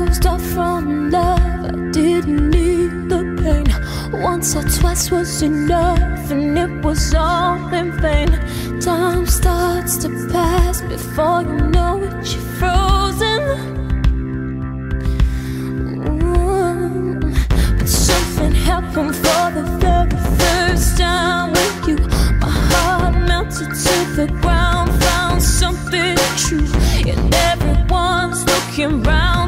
closed off from love. I didn't need the pain. Once or twice was enough, and it was all in vain. Time starts to pass before you know it, you're frozen. But something happened for the very first time with you. My heart melted to the ground, found something true, and everyone's looking round.